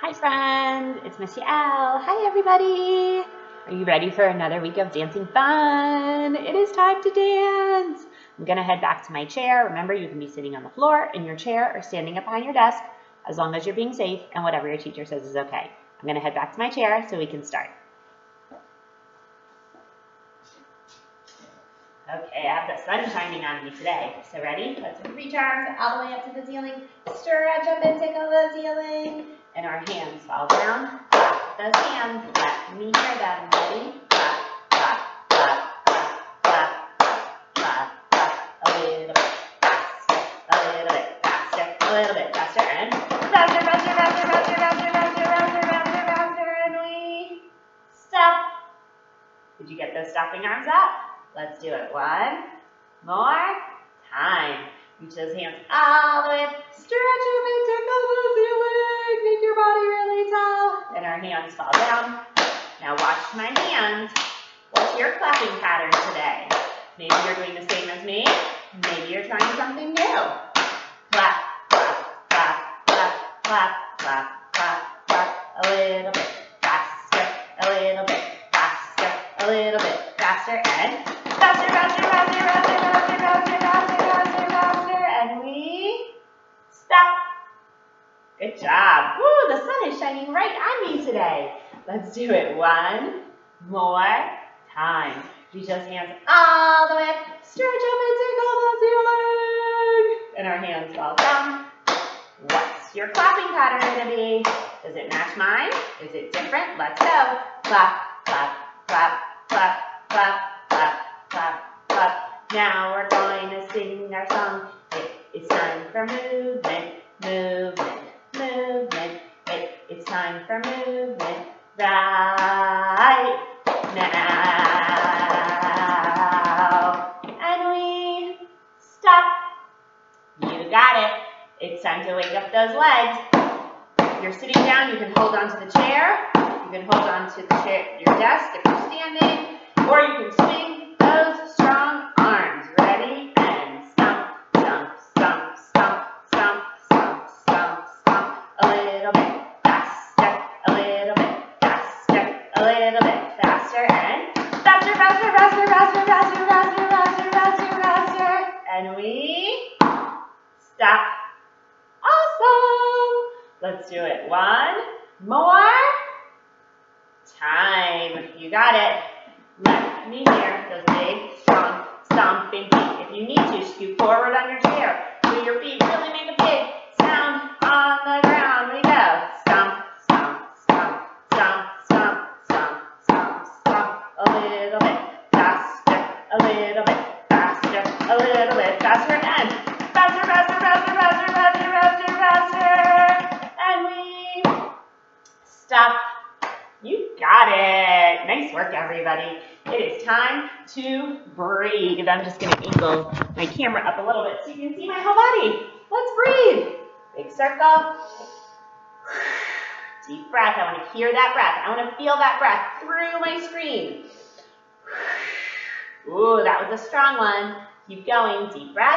Hi friends, it's Miss Yael. Hi everybody. Are you ready for another week of dancing fun? It is time to dance. I'm gonna head back to my chair. Remember, you can be sitting on the floor, in your chair, or standing up behind your desk, as long as you're being safe and whatever your teacher says is okay. I'm gonna head back to my chair so we can start. Okay, I have the sun shining on me today. So ready? Let's reach our arms all the way up to the ceiling. Stretch up and tickle the ceiling. And our hands fall down. Clap those hands. Let me hear them. Ready? Clap, clap, clap, clap, clap, clap, clap. A little bit faster, a little bit faster, a little bit faster, and faster, faster, faster, faster, faster, faster, faster, faster, faster, and we stop. Did you get those stopping arms up? Let's do it one more time. Reach those hands all the way up. Stretch up and tickle the ceiling. Make your body really tall. And our hands fall down. Now watch my hands. What's your clapping pattern today? Maybe you're doing the same as me. Maybe you're trying something new. Clap, clap, clap, clap, clap, clap, clap, clap. A little bit faster, a little bit faster, a little bit faster, and faster, faster, faster, faster, faster, faster, faster, faster, faster, and we stop. Good job. Woo, the sun is shining right on me today. Let's do it one more time. Reach those hands all the way up. Stretch up and tickle the ceiling. And our hands fall down. What's your clapping pattern going to be? Does it match mine? Is it different? Let's go. Clap, clap, clap, clap, clap, clap, clap, clap. Now we're going to sing our song. It's time for movement, movement, movement. It's time for movement right now. And we stop. You got it. It's time to wake up those legs. If you're sitting down, you can hold on to the chair. You can hold on to the chair, your desk if you're standing, or you can swing those strong arms. Ready? And stomp, stomp, stomp, stomp, stomp, stomp, stomp, stomp. A little bit faster, a little bit faster, a little bit faster, and faster, faster, faster, faster, faster, faster, faster, faster, faster. And we stop. Awesome. Let's do it one more time. You got it. Let me hear those big, strong, stomping feet. If you need to, scoot forward on your chair so your feet really make a big sound on the ground. We go. Stomp, stomp, stomp, stomp, stomp, stomp, stomp, stomp. A little bit faster, a little bit faster, a little bit faster, and faster, faster, faster, faster, faster, faster, faster. And we stop. You got it. Nice work, everybody. It is time to breathe. I'm just going to angle my camera up a little bit so you can see my whole body. Let's breathe. Big circle. Deep breath. I want to hear that breath. I want to feel that breath through my screen. Ooh, that was a strong one. Keep going. Deep breath.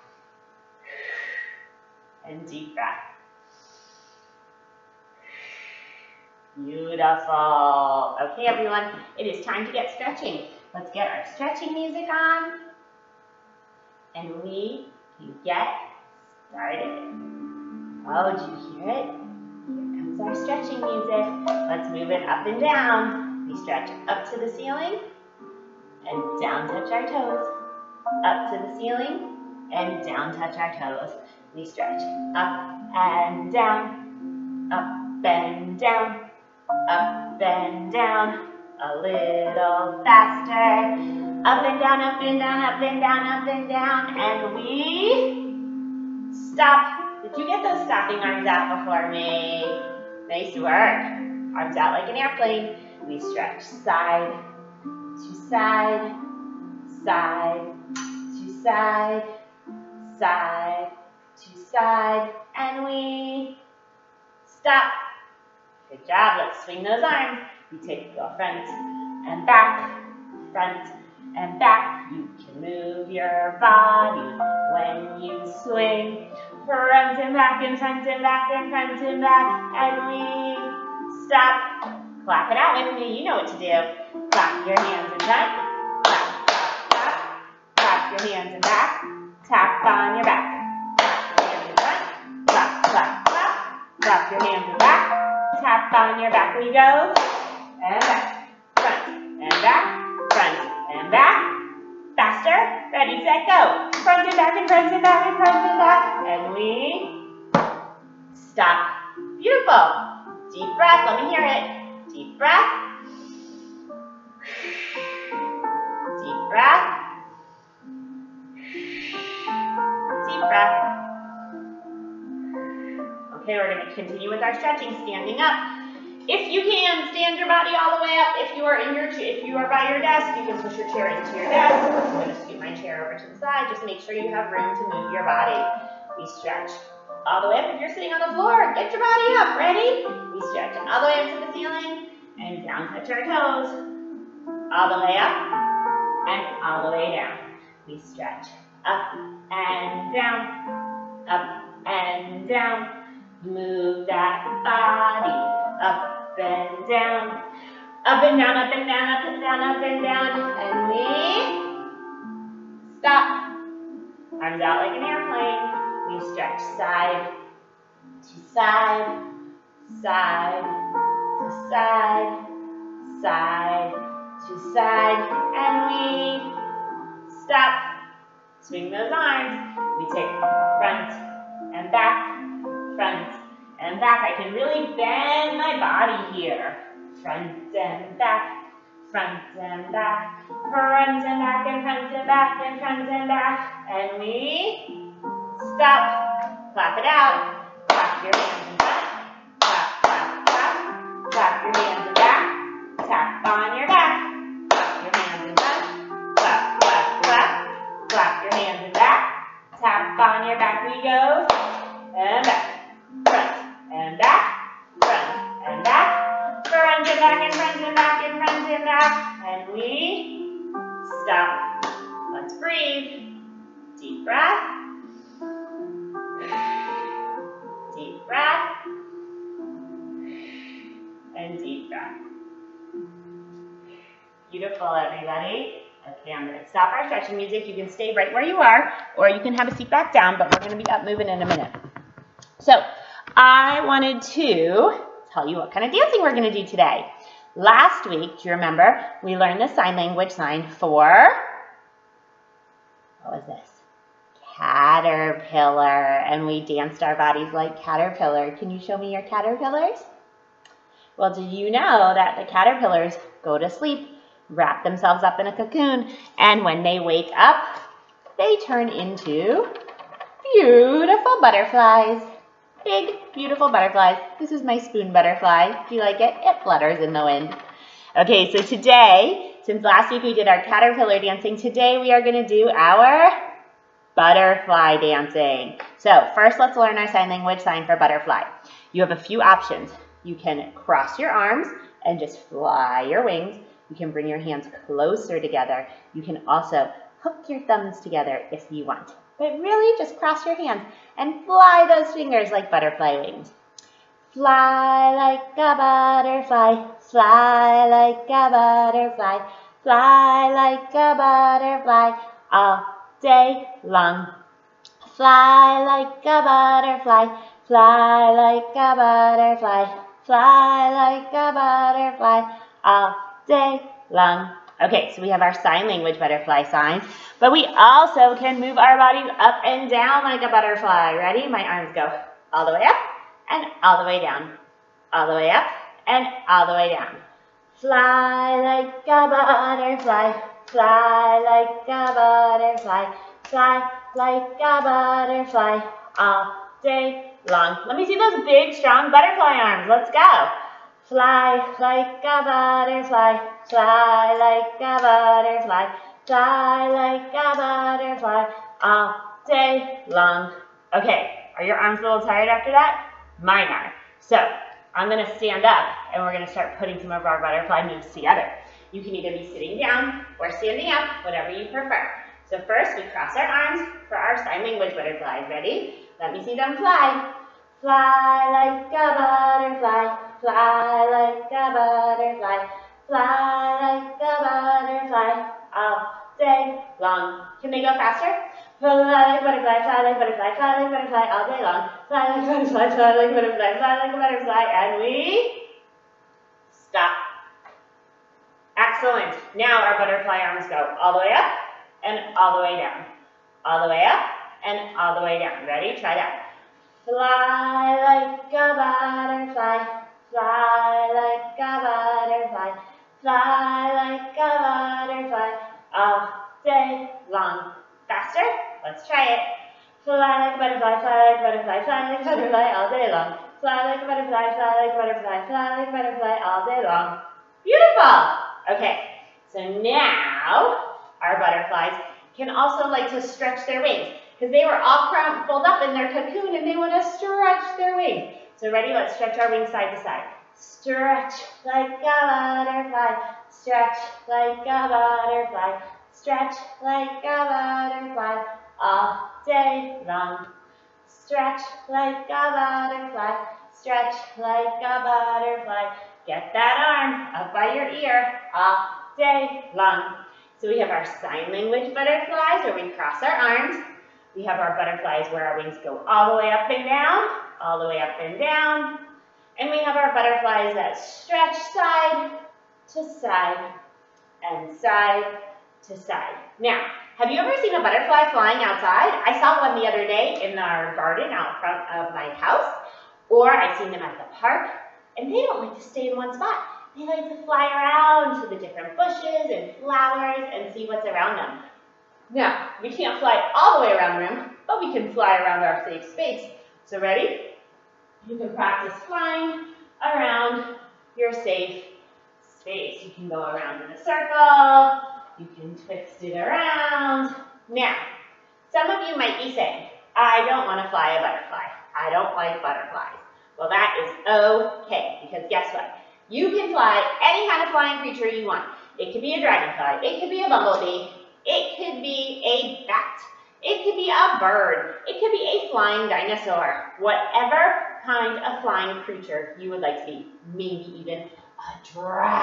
And deep breath. Beautiful. Okay, everyone, it is time to get stretching. Let's get our stretching music on, and we can get started. Oh, did you hear it? Here comes our stretching music. Let's move it up and down. We stretch up to the ceiling, and down touch our toes. Up to the ceiling, and down touch our toes. We stretch up and down, up and down. Up and down, a little faster. Up and down, up and down, up and down, up and down. And we stop. Did you get those stopping arms out before me? Nice work. Arms out like an airplane. We stretch side to side, side to side, side to side. And we stop. Good job. Let's swing those arms. We go front and back, front and back. You can move your body when you swing. Front and back and front and back and front and back. And we stop. Clap it out with me. You know what to do. Clap your hands in front. Clap, clap, clap. Clap your hands in back. Tap on your back. Clap your hands in front. Clap, clap, clap. Clap your hands in back. Tap on your back. We go. And back. Front and back. Front and back. Faster. Ready, set, go. Front and back and front and back and front and back. And we stop. Beautiful. Deep breath. Let me hear it. Deep breath. Deep breath. Deep breath. Okay, we're going to continue with our stretching, standing up. If you can, stand your body all the way up. If you are by your desk, you can push your chair into your desk. I'm going to scoot my chair over to the side. Just make sure you have room to move your body. We stretch all the way up. If you're sitting on the floor, get your body up. Ready? We stretch all the way up to the ceiling and down, touch our toes. All the way up and all the way down. We stretch up and down, up and down. Move that body up and down, up and down, up and down, up and down, up and down. And we stop. Arms out like an airplane. We stretch side to side, side to side, side to side. And we stop. Swing those arms. We take front and back, front and back. I can really bend my body here. Front and back, front and back, front and back and front and back and front and back. And we stop. Clap it out. Clap your hands in front. Clap, clap, clap. Clap your hands in back. Tap on your back. Clap your hands in front. Clap, clap, clap. Clap your hands in back. Tap on your back. We go. And back. Front and back. Front and back. Front and back and front and back and front and back. And we stop. Let's breathe. Deep breath. Deep breath. And deep breath. Beautiful, everybody. Okay, I'm going to stop our stretching music. You can stay right where you are, or you can have a seat back down, but we're going to be up moving in a minute. So, I wanted to tell you what kind of dancing we're going to do today. Last week, do you remember, we learned the sign language sign for, what was this? Caterpillar, and we danced our bodies like caterpillar. Can you show me your caterpillars? Well, did you know that the caterpillars go to sleep, wrap themselves up in a cocoon, and when they wake up, they turn into beautiful butterflies. Big, beautiful butterflies. This is my spoon butterfly. Do you like it? It flutters in the wind. Okay, so today, since last week we did our caterpillar dancing, today we are going to do our butterfly dancing. So first, let's learn our sign language sign for butterfly. You have a few options. You can cross your arms and just fly your wings. You can bring your hands closer together. You can also hook your thumbs together if you want. But really, just cross your hands and fly those fingers like butterfly wings. Fly like a butterfly, fly like a butterfly, fly like a butterfly all day long. Fly like a butterfly, fly like a butterfly, fly like a butterfly all day long. Okay, so we have our sign language butterfly sign, but we also can move our bodies up and down like a butterfly. Ready? My arms go all the way up and all the way down, all the way up and all the way down. Fly like a butterfly, fly like a butterfly, fly like a butterfly all day long. Let me see those big, strong butterfly arms. Let's go. Fly like a butterfly, fly like a butterfly, fly like a butterfly all day long. Okay, are your arms a little tired after that? Mine are. So I'm going to stand up and we're going to start putting some of our butterfly moves together. You can either be sitting down or standing up, whatever you prefer. So first we cross our arms for our sign language butterfly. Ready? Let me see them fly. Fly like a butterfly. Fly like a butterfly. Fly like a butterfly. All day long. Can they go faster? Fly like a butterfly. Fly like a butterfly. Fly like a butterfly. All day long. Fly like a butterfly. Fly like a butterfly. Fly like a butterfly. And we stop. Excellent. Now our butterfly arms go all the way up and all the way down. All the way up and all the way down. Ready? Try that. Fly like a butterfly. Fly like a butterfly. Fly like a butterfly. All day long. Faster? Let's try it. Fly like a butterfly. Fly like a butterfly. Fly like a butterfly. All day long. Fly like a butterfly. Fly like a butterfly. Fly like a butterfly. All day long. Beautiful. Okay, so now our butterflies can also like to stretch their wings because they were all crumpled up in their cocoon and they want to stretch their wings. So ready? Let's stretch our wings side to side. Stretch like a butterfly. Stretch like a butterfly. Stretch like a butterfly. All day long. Stretch like a butterfly. Stretch like a butterfly. Get that arm up by your ear all day long. So we have our sign language butterflies where we cross our arms. We have our butterflies where our wings go all the way up and down, all the way up and down. And we have our butterflies that stretch side to side and side to side. Now, have you ever seen a butterfly flying outside? I saw one the other day in our garden out front of my house, or I've seen them at the park. And they don't like to stay in one spot. They like to fly around to the different bushes and flowers and see what's around them. Now, we can't fly all the way around the room, but we can fly around our safe space. So ready? You can practice flying around your safe space. You can go around in a circle. You can twist it around. Now, some of you might be saying, I don't want to fly a butterfly. I don't like butterflies. Well, that is okay, because guess what? You can fly any kind of flying creature you want. It could be a dragonfly. It could be a bumblebee. It could be a bat. It could be a bird. It could be a flying dinosaur. Whatever kind of flying creature you would like to be. Maybe even a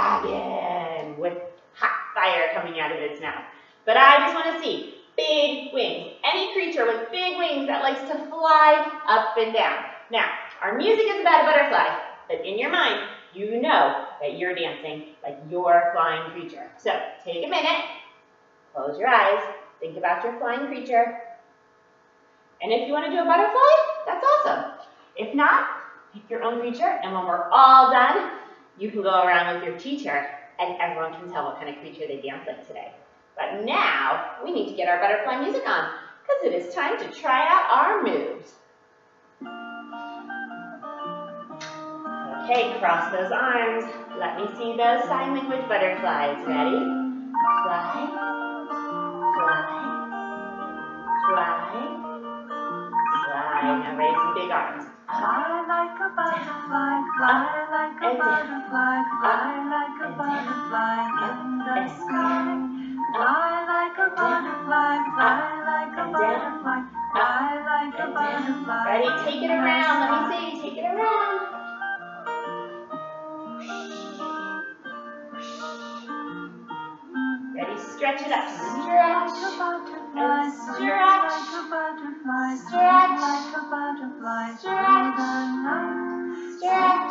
dragon with hot fire coming out of its mouth. But I just want to see big wings. Any creature with big wings that likes to fly up and down. Now, our music is about a butterfly, but in your mind, you know that you're dancing like your flying creature. So, take a minute, close your eyes, think about your flying creature. And if you want to do a butterfly, that's awesome. If not, pick your own creature, and when we're all done, you can go around with your teacher, and everyone can tell what kind of creature they dance like today. But now, we need to get our butterfly music on, because it is time to try out our moves. Okay, cross those arms. Let me see those sign language butterflies. Ready? Fly, fly, fly, fly. Now raise some big arms. Fly like a butterfly, fly like a butterfly, fly like a butterfly in the sky. Fly like a butterfly, fly like a butterfly, fly like a butterfly. Ready? Take it around. Let me see. Take it around. Ready? Stretch it up. Stretch. And stretch. Stretch. Stretch. Stretch.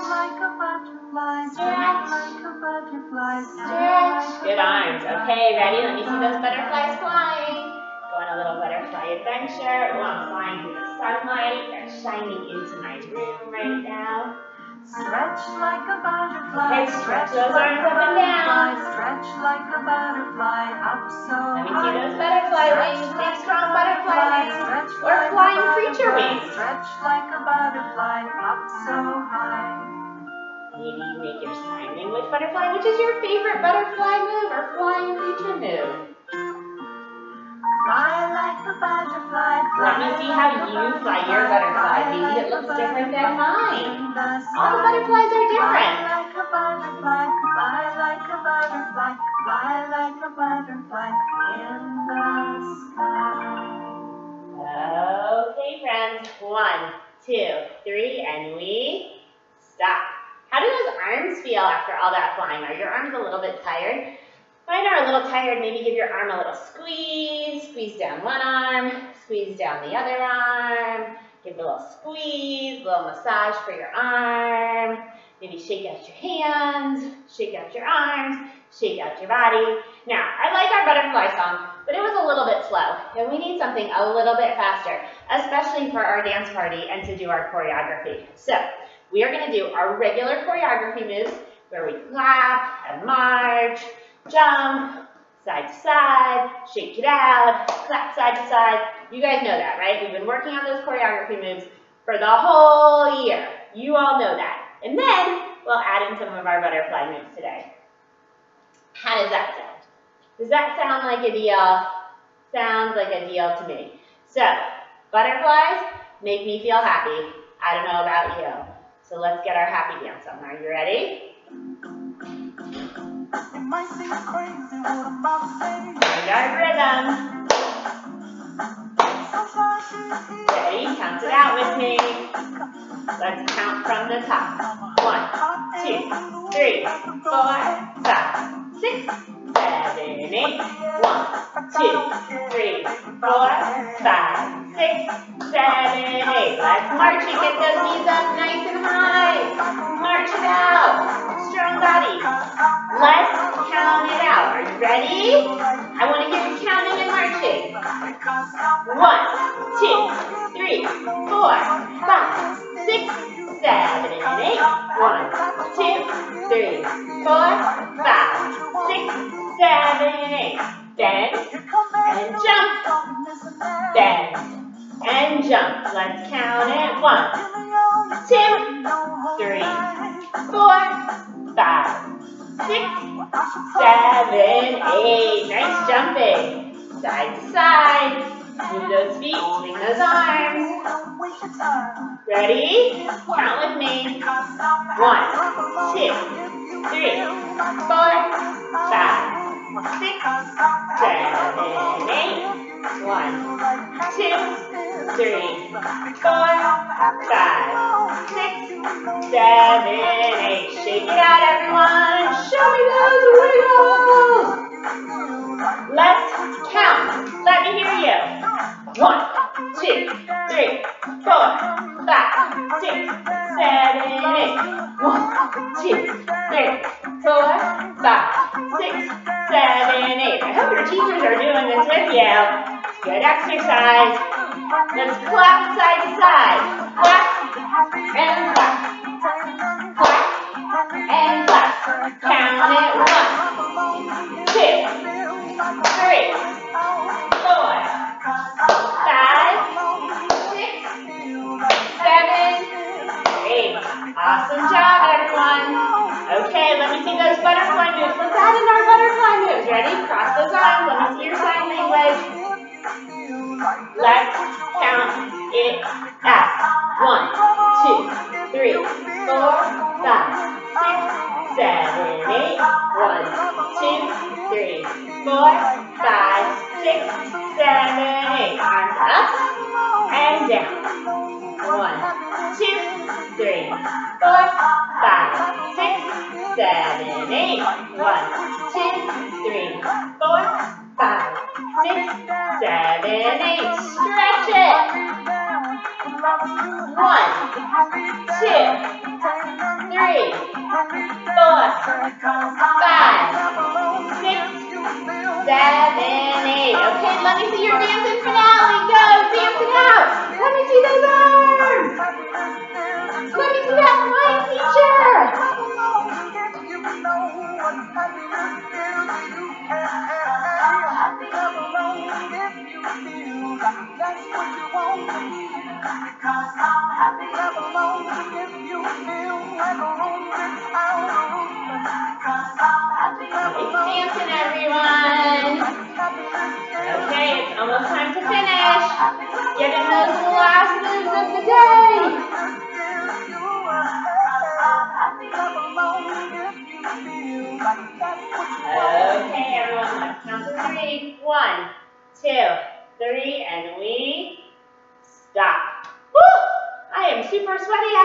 Stretch. Good arms. Okay, ready? Let me see those butterflies flying. Go on a little butterfly adventure. Oh, I'm flying through the sunlight that's shining into my room right now. Stretch like a butterfly. Okay, stretch those arms up and down. Stretch like a butterfly up so high. Let me see those butterfly wings. Big, strong butterfly wings. Or flying creature wings. Stretch like a butterfly up so high. Maybe you make your sign language butterfly. Which is your favorite butterfly move or flying creature move? Fly like a butterfly. Let me see how you fly your butterfly. Maybe it looks different than mine. All the butterflies are different. Fly like a butterfly. Fly like a butterfly. Fly like a butterfly in the sky. Okay, friends. 1, 2, 3, and we stop. How do those arms feel after all that flying? Are your arms a little bit tired? Mine are a little tired. Maybe give your arm a little squeeze. Squeeze down one arm. Squeeze down the other arm. Give it a little squeeze, a little massage for your arm. Maybe shake out your hands, shake out your arms, shake out your body. Now, I like our butterfly song, but it was a little bit slow, and we need something a little bit faster, especially for our dance party and to do our choreography. So, we are going to do our regular choreography moves where we clap and march, jump, side to side, shake it out, clap side to side. You guys know that, right? We've been working on those choreography moves for the whole year. You all know that. And then we'll add in some of our butterfly moves today. How does that sound? Does that sound like a deal? Sounds like a deal to me. So, butterflies make me feel happy. I don't know about you. So let's get our happy dance on. Are you ready? Find our rhythm. Ready? Count it out with me. Let's count from the top. 1, 2, 3, 4, 5, 6, 7, 8. 1, 2, 3, 4, 5, 6, 7, 8. Let's march it. Get those knees up nice and high. March it out. Strong body. Let's count it out. Are you ready? I want to hear you counting and marching. 1, 2, 3, 4, 5, 6, 7, 8. 1, 2, 3, 4, 5, 6, 7, 8. Bend and jump. Bend and jump. Let's count it. 1, 2, 3, 4, 5, 6, 7, 8. Nice jumping. Side to side. Move those feet, swing those arms. Ready? Count with me. 1, 2, 3, 4, 5, 6, 7, 8. 1, 2, 3, 4, 5, 6, 7, 8. Shake it out, everyone. Show me those wiggles. Let's count. Let me hear you. 1, 2, 3, 4, 5, 6, 7, 8. 1, 2, 3, 4, 5, 6, 7, 8. I hope your teachers are doing this with you. Good exercise. Let's clap side to side. Clap and clap. Clap and clap. Count it. 1, 2, 3, 4, 5, 6, 7, 8. Awesome job, everyone. Okay, let me see those butterfly moves. Let's add in our butterfly moves. Ready? Cross those arms. Let me see your sign language. Let's count it out. 1, 2, 3, 4, 5, 6, 7, 8. 1, 2, 3, 4, 5, 6, 7, 8. Arms up and down. 1, 2, 3, 4, 5, 6, 7, 8. 1, 2, 3, 4, 5, 6, 7, 8. Stretch it. 1, 2, 3, 4, 5, 6, 7, 8. Okay, let me see your dancing finale. Go, dance it out. Let me see those arms. Let me see that flying teacher. Nice dancing, everyone. Okay, it's almost time to finish. Get in those last moves of the day. Okay, everyone, let's count to 3. 1, 2, 3, and we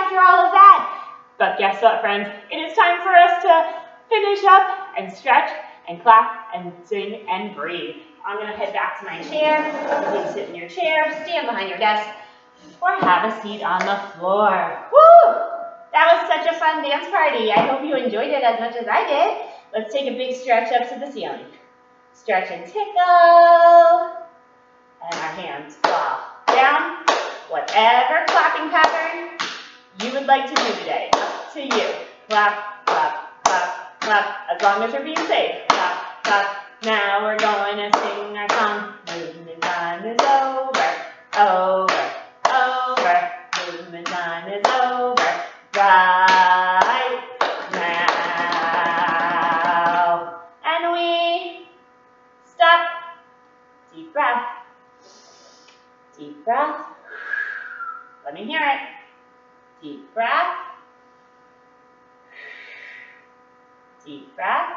after all of that. But guess what, friends? It is time for us to finish up and stretch and clap and sing and breathe. I'm going to head back to my chair. You can sit in your chair, stand behind your desk, or have a seat on the floor. Woo! That was such a fun dance party. I hope you enjoyed it as much as I did. Let's take a big stretch up to the ceiling. Stretch and tickle. And our hands fall down. Whatever clapping pattern you would like to do today. Up to you. Clap, clap, clap, clap. As long as you're being safe. Clap, clap. Now we're going to sing our song. Movement time is over. Over, over. Movement time is over. Right now. And we stop. Deep breath. Deep breath. Let me hear it. Deep breath. Deep breath.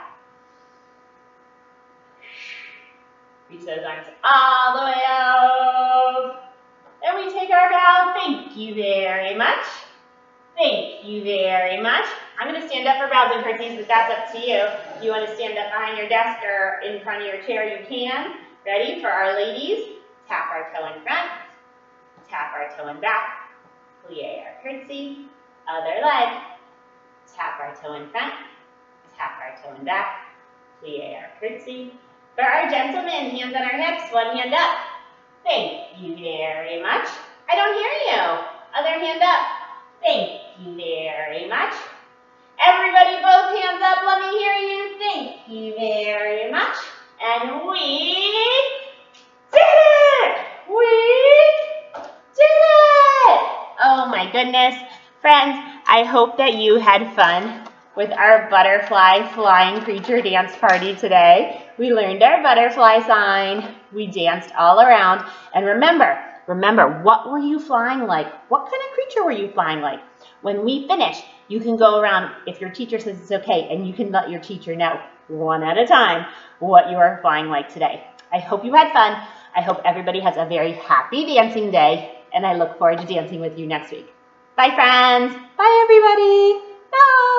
Reach those arms all the way out. Then we take our bow. Thank you very much. Thank you very much. I'm going to stand up for bows and curtsies, but that's up to you. If you want to stand up behind your desk or in front of your chair, you can. Ready? For our ladies, tap our toe in front, tap our toe in back, plie our curtsy, other leg, tap our toe in front, tap our toe in back, plie our curtsy. For our gentlemen, hands on our hips, one hand up. Thank you very much. I don't hear you. Other hand up. Thank you very much. Everybody, both hands up. Let me hear you. Thank you very much. And we did it! We did it! Oh my goodness. Friends, I hope that you had fun with our butterfly flying creature dance party today. We learned our butterfly sign. We danced all around. And remember, what were you flying like? What kind of creature were you flying like? When we finish, you can go around, if your teacher says it's okay, and you can let your teacher know one at a time what you are flying like today. I hope you had fun. I hope everybody has a very happy dancing day, and I look forward to dancing with you next week. Bye, friends. Bye, everybody. Bye.